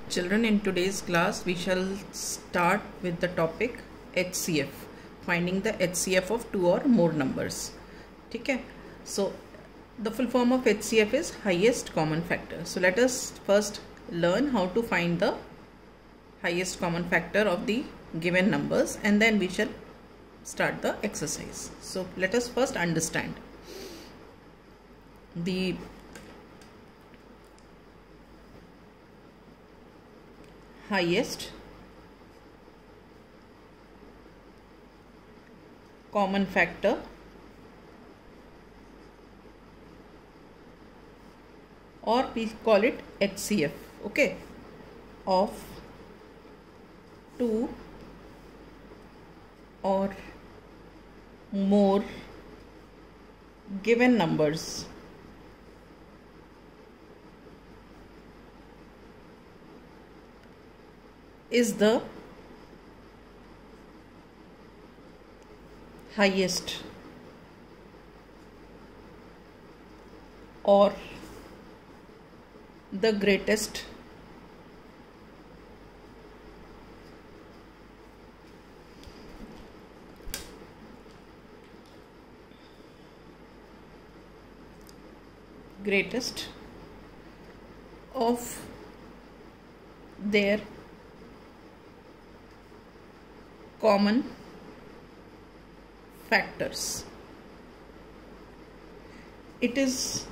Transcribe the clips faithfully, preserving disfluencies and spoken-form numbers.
Children, in today's class we shall start with the topic H C F, finding the H C F of two or more numbers. ठीक है? So the full form of H C F is highest common factor. So let us first learn how to find the highest common factor of the given numbers, and then we shall start the exercise. So let us first understand the highest common factor or we call it H C F, okay, of two or more given numbers is the highest or the greatest greatest of their common factors. It is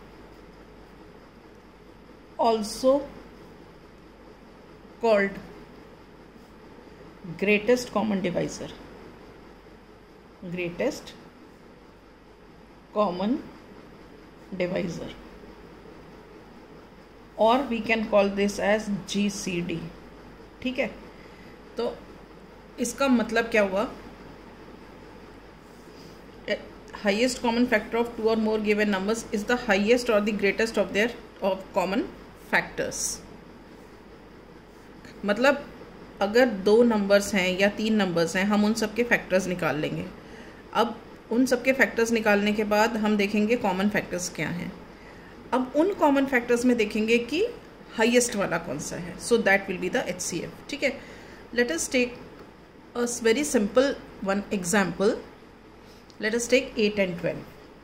also called greatest common divisor. Greatest common divisor, or we can call this as G C D. ठीक है? तो इसका मतलब क्या हुआ? Highest common factor of two or more given numbers is the highest or the greatest of their of common factors. मतलब अगर दो नंबर्स हैं या तीन नंबर्स हैं, हम उन सब के फैक्टर्स निकाल लेंगे. अब उन सब के फैक्टर्स निकालने के बाद हम देखेंगे कॉमन फैक्टर्स क्या हैं. अब उन कॉमन फैक्टर्स में देखेंगे कि हाईएस्ट वाला कौन सा है. So that will be the H C F. ठीक है? Let us take a very simple one example. Let us take eight and twelve.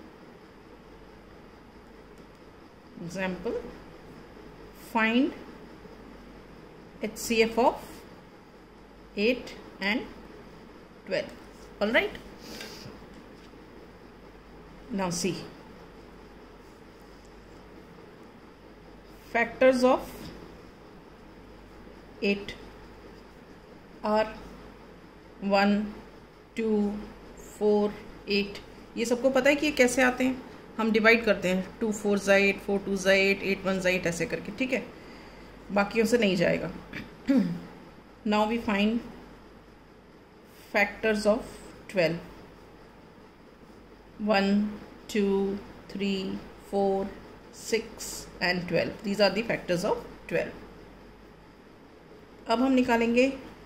Example, find H C F of eight and twelve. Alright. Now see. Factors of eight are one, two, four, eight. ये सबको पता है कि ये कैसे आते हैं. हम डिवाइड करते हैं, टू फोर ज़ा एट, फोर टू ज़ा एट, एट वन ज़ा एट, ऐसे करके. ठीक है? बाकियों से नहीं जाएगा. Now we find factors of twelve. One, two, three, four, six and twelve. These are the factors of twelve. अब हम निकालेंगे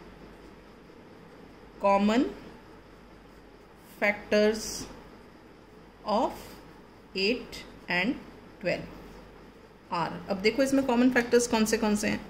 common factors of eight and twelve are. अब देखो इसमें कॉमन फैक्टर्स कौन से कौन से हैं.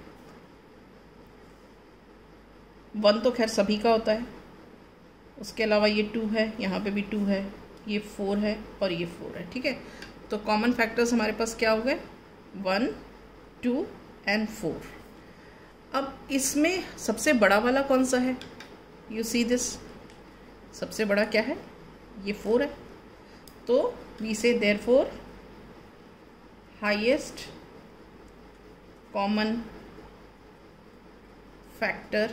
वन तो खैर सभी का होता है. उसके अलावा ये टू है, यहाँ पे भी टू है, ये फोर है और ये फोर है. ठीक है? तो कॉमन फैक्टर्स हमारे पास क्या हो गए? One, two and four. अब इसमें सबसे बड़ा वाला कौन सा है? You see this. सबसे बड़ा क्या है? ये फोर है. तो we say therefore highest common factor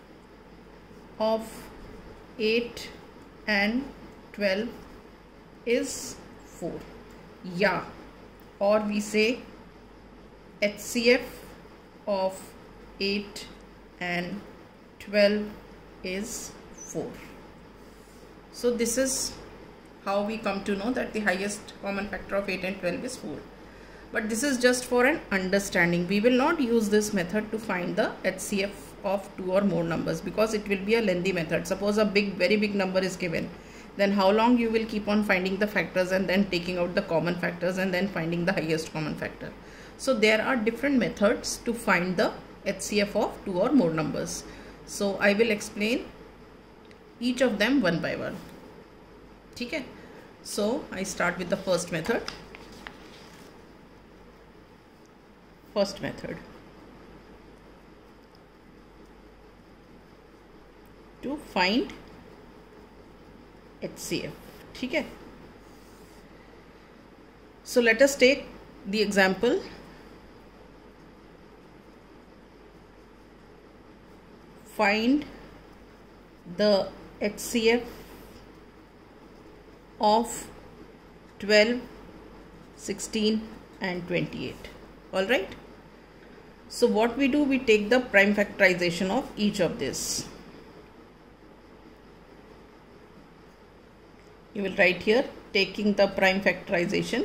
of eight and twelve is four. या और we say H C F of eight and twelve is four. So this is how we come to know that the highest common factor of eight and twelve is four. But this is just for an understanding. We will not use this method to find the H C F of two or more numbers because it will be a lengthy method. Suppose a big, very big number is given. then how long you will keep on finding the factors and then taking out the common factors and then finding the highest common factor. So there are different methods to find the H C F of two or more numbers. So I will explain each of them one by one. ठीक है? So I start with the first method. First method. To find H C F. ठीक है? So let us take the example. Find the H C F of twelve, sixteen and twenty-eight. All right. So what we do, we take the prime factorization of each of this. You will write here, taking the prime factorization.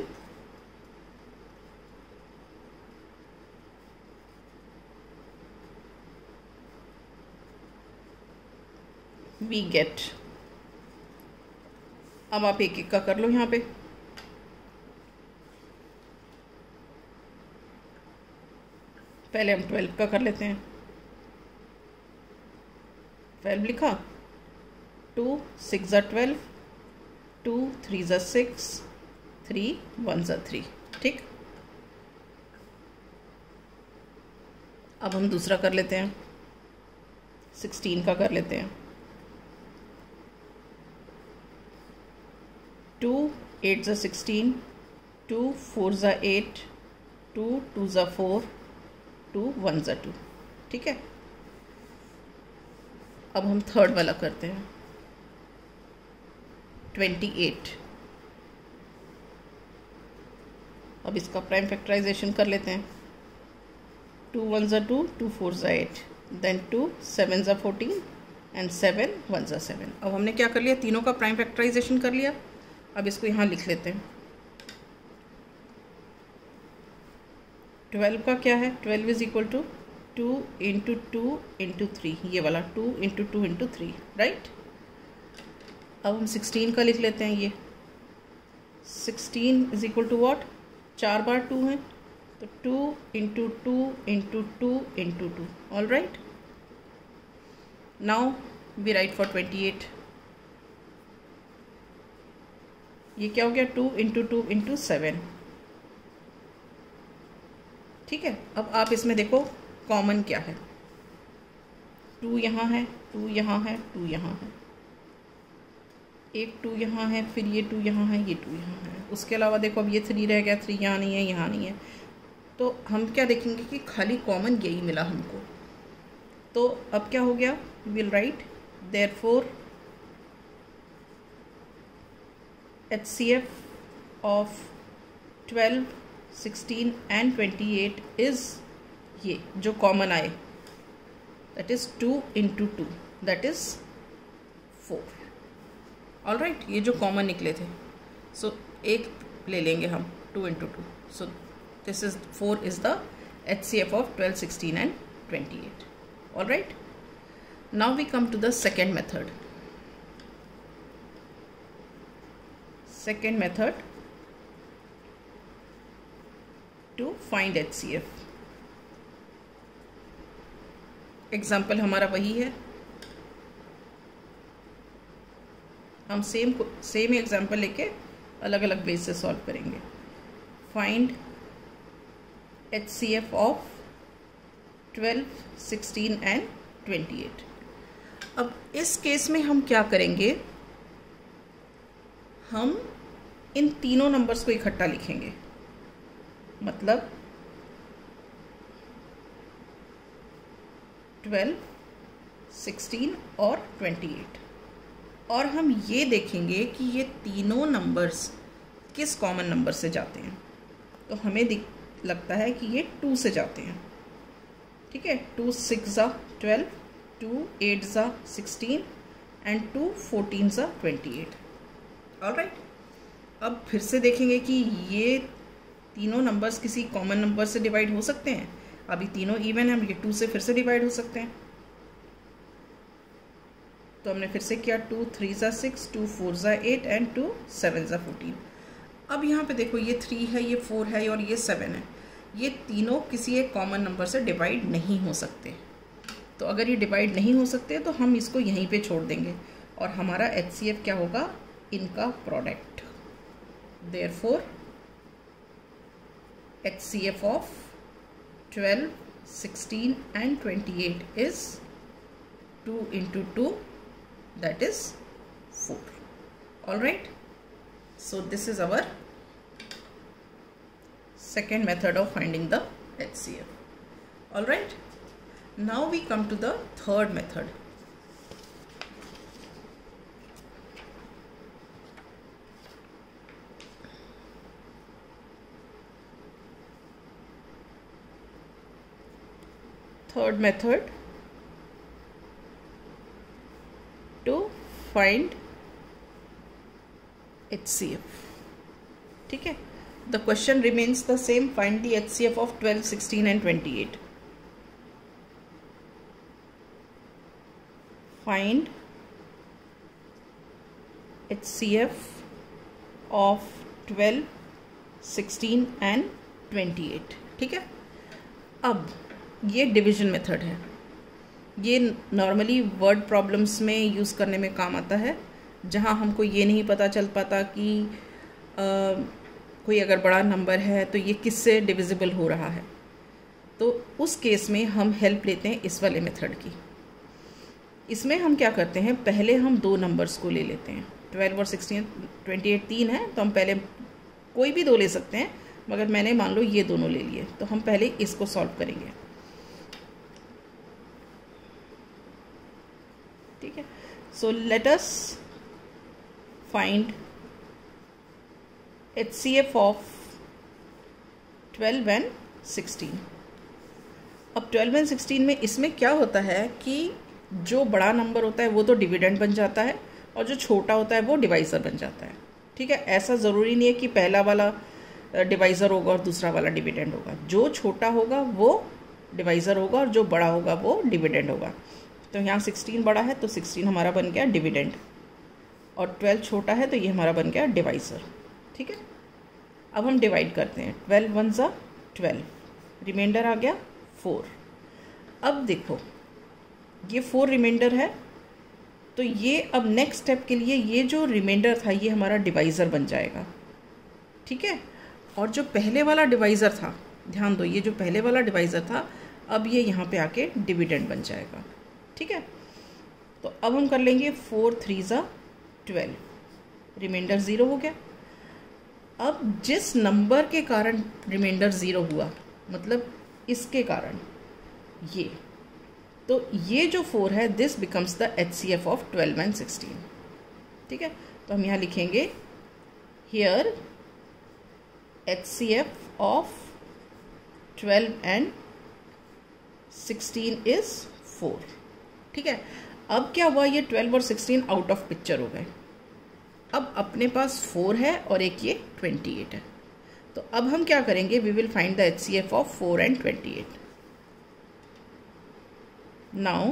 We get, अब आप एक एक का कर लो यहाँ पे. पहले हम ट्वेल्व का कर लेते हैं. ट्वेल्व लिखा, टू सिक्स ज़ा ट्वेल्व, टू थ्री ज़ा सिक्स, थ्री वन ज़ा थ्री. ठीक. अब हम दूसरा कर लेते हैं, सिक्सटीन का कर लेते हैं. टू एट ज़ा सिक्सटीन, टू फोर ज़ा एट, टू टू ज़ा फोर, टू वन ज़ा टू. ठीक है. अब हम थर्ड वाला करते हैं, ट्वेंटी एट. अब इसका प्राइम फैक्टराइजेशन कर लेते हैं. टू वन ज़ा टू, टू फोर ज़ा एट, देन टू सेवन ज़ा फोर्टीन एंड सेवन वन ज़ा सेवन. अब हमने क्या कर लिया, तीनों का प्राइम फैक्टराइजेशन कर लिया. अब इसको यहाँ लिख लेते हैं. ट्वेल्व का क्या है, twelve is equal to two into two into three, ये वाला two into two into three. Right. अब हम सिक्सटीन का लिख लेते हैं. ये sixteen is equal to what, चार बार टू है तो two into two into two into two. All right. Now we write for twenty eight. ये क्या हो गया, two into two into seven. ठीक है. अब आप इसमें देखो कॉमन क्या है, टू यहाँ है, टू यहाँ है, टू यहाँ है, एक टू यहाँ है, फिर ये टू यहाँ है, ये टू यहाँ है. उसके अलावा देखो अब ये थ्री रह गया, थ्री यहाँ नहीं है, यहाँ नहीं है. तो हम क्या देखेंगे कि खाली कॉमन यही मिला हमको. तो अब क्या हो गया, will write therefore H C F of twelve, sixteen and twenty eight is ये जो कॉमन आए, that is two into two, that is four. all right. ये जो कॉमन निकले थे, so एक ले लेंगे हम, two into two. so this is four is the H C F of twelve, sixteen and twenty eight. all right. now we come to the second method. Second method to find H C F. Example हमारा वही है. हम same same example लेके अलग अलग base से solve करेंगे. Find H C F of twelve, sixteen and twenty eight. अब इस केस में हम क्या करेंगे, हम इन तीनों नंबर्स को इकट्ठा लिखेंगे. मतलब ट्वेल्व, सिक्सटीन और ट्वेंटी एट. और हम ये देखेंगे कि ये तीनों नंबर्स किस कॉमन नंबर से जाते हैं. तो हमें लगता है कि ये टू से जाते हैं. ठीक है. टू सिक्स ज़ा ट्वेल्व, टू एट ज़ा सिक्सटीन एंड टू फोर्टीन ज़ा ट्वेंटी एट. All right. अब फिर से देखेंगे कि ये तीनों नंबर्स किसी कॉमन नंबर से डिवाइड हो सकते हैं. अभी तीनों इवन हैं, ये टू से फिर से डिवाइड हो सकते हैं. तो हमने फिर से किया, टू थ्री ज़ा सिक्स, टू फोर ज़ा एट एंड टू सेवन ज़ा फोर्टीन. अब यहाँ पे देखो ये थ्री है, ये फोर है और ये सेवन है. ये तीनों किसी एक कॉमन नंबर से डिवाइड नहीं हो सकते। तो अगर ये डिवाइड नहीं हो सकते तो हम इसको यहीं पे छोड़ देंगे और हमारा एच सी एफ क्या होगा, इनका product. Therefore H C F of twelve, sixteen and twenty-eight is two into two, that is four. All right, so this is our second method of finding the H C F. All right, now we come to the third method. Third method to find H C F. ठीक है, the question remains the same. Find the H C F of twelve, sixteen and twenty-eight. Find H C F of twelve, sixteen and twenty-eight. ठीक है, अब ये division method है। ये normally word problems में use करने में काम आता है, जहाँ हमको ये नहीं पता चल पाता कि आ, कोई अगर बड़ा नंबर है तो ये किससे डिविजिबल हो रहा है। तो उस केस में हम हेल्प लेते हैं इस वाले मेथड की। इसमें हम क्या करते हैं, पहले हम दो नंबर्स को ले लेते हैं। ट्वेल्व और सिक्सटीन, ट्वेंटी एट तीन है तो हम पहले कोई भी दो ले सकते हैं, मगर मैंने मान लो ये दोनों ले लिए, तो हम पहले इसको सॉल्व करेंगे। ठीक है, so let us find H C F of twelve and sixteen. अब ट्वेल्व एंड सिक्सटीन में इसमें क्या होता है कि जो बड़ा नंबर होता है वो तो डिविडेंड बन जाता है और जो छोटा होता है वो डिवाइज़र बन जाता है। ठीक है, ऐसा ज़रूरी नहीं है कि पहला वाला डिवाइज़र होगा और दूसरा वाला डिविडेंड होगा। जो छोटा होगा वो डिवाइज़र होगा और जो बड़ा होगा वो डिविडेंड होगा। तो यहाँ सिक्सटीन बड़ा है तो सिक्सटीन हमारा बन गया डिविडेंड, और ट्वेल्व छोटा है तो ये हमारा बन गया डिवाइज़र। ठीक है, अब हम डिवाइड करते हैं। ट्वेल्व वन ज़ा ट्वेल्व, रिमाइंडर आ गया फोर। अब देखो ये फोर रिमाइंडर है, तो ये अब नेक्स्ट स्टेप के लिए ये जो रिमाइंडर था ये हमारा डिवाइज़र बन जाएगा। ठीक है, और जो पहले वाला डिवाइज़र था, ध्यान दो, ये जो पहले वाला डिवाइज़र था अब ये यहाँ पे आके डिविडेंड बन जाएगा। ठीक है, तो अब हम कर लेंगे फोर थ्री ज़ा ट्वेल्व, रिमाइंडर ज़ीरो हो गया। अब जिस नंबर के कारण रिमाइंडर ज़ीरो हुआ, मतलब इसके कारण ये, तो ये जो फोर है this becomes the H C F of twelve and sixteen. ठीक है, तो हम यहाँ लिखेंगे here H C F of twelve and sixteen is four. ठीक है, अब क्या हुआ, ये ट्वेल्व और सिक्सटीन आउट ऑफ पिक्चर हो गए। अब अपने पास फोर है और एक ये ट्वेंटी एट है। तो अब हम क्या करेंगे, we will find the H C F of four and twenty eight. Now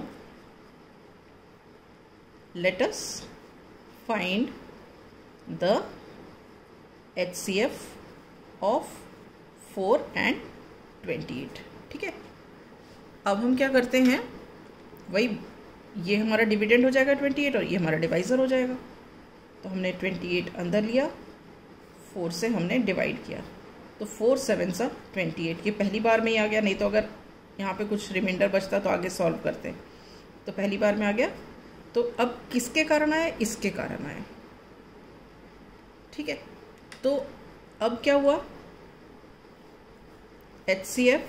let us find the H C F of four and twenty eight. ठीक है, अब हम क्या करते हैं, वही ये हमारा डिविडेंड हो जाएगा ट्वेंटी एट और ये हमारा डिवाइज़र हो जाएगा। तो हमने ट्वेंटी एट अंदर लिया, फोर से हमने डिवाइड किया, तो फोर सेवन सा ट्वेंटी एट, ये पहली बार में ही आ गया। नहीं तो अगर यहाँ पे कुछ रिमाइंडर बचता तो आगे सॉल्व करते, तो पहली बार में आ गया। तो अब किसके कारण आया, इसके कारण आया। ठीक है, तो अब क्या हुआ, H C F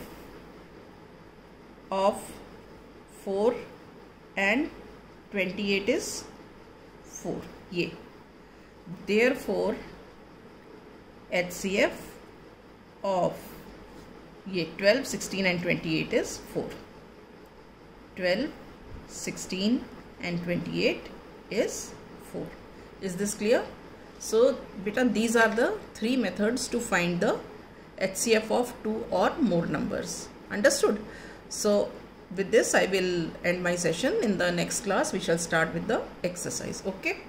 of four and twenty eight is four, ये therefore H C F of ये twelve, sixteen and twenty eight is four. Twelve, sixteen and twenty eight is four. Is this clear? So beta, these are the three methods to find the H C F of two or more numbers. Understood? So with this I will end my session. In the next class we shall start with the exercise. Okay.